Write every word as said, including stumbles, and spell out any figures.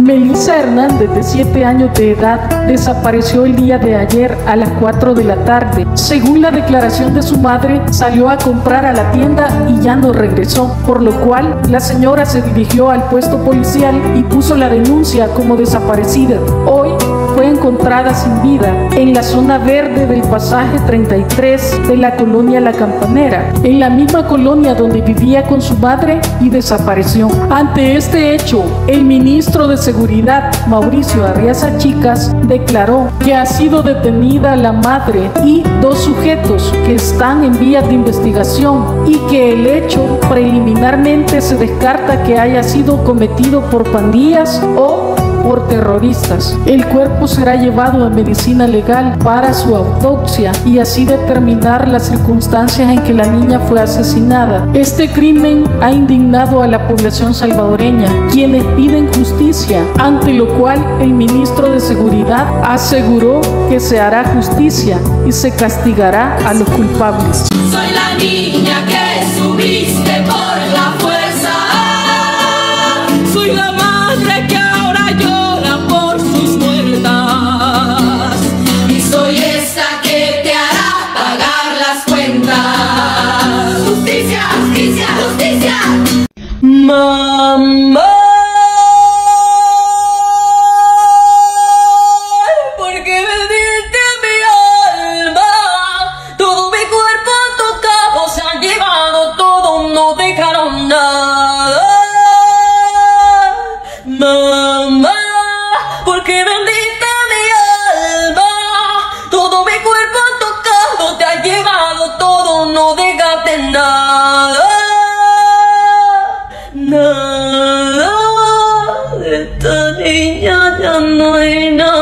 Melissa Hernández, de siete años de edad, desapareció el día de ayer a las cuatro de la tarde. Según la declaración de su madre, salió a comprar a la tienda y ya no regresó, por lo cual la señora se dirigió al puesto policial y puso la denuncia como desaparecida. Hoy fue encontrada sin vida en la zona verde del pasaje treinta y tres de la colonia La Campanera, en la misma colonia donde vivía con su madre, y desapareció. Ante este hecho, el ministro de Seguridad, Mauricio Arriaza Chicas, declaró que ha sido detenida la madre y dos sujetos que están en vías de investigación y que el hecho preliminarmente se descarta que haya sido cometido por pandillas o por terroristas. El cuerpo será llevado a medicina legal para su autopsia y así determinar las circunstancias en que la niña fue asesinada. Este crimen ha indignado a la población salvadoreña, quienes piden justicia, ante lo cual el ministro de Seguridad aseguró que se hará justicia y se castigará a los culpables. Soy la niña que subiste por la fuerza, soy la madre que ahora llora por sus muertas, y soy esta que te hará pagar las cuentas. Justicia, justicia, justicia. Mamá, porque me diste mi alma, todo mi cuerpo tocado, se han llevado todo, no dejaron nada. Mamá, porque bendita mi alma, todo mi cuerpo tocado, te ha llevado todo, no dejaste nada. Nada, de esta niña ya no hay nada.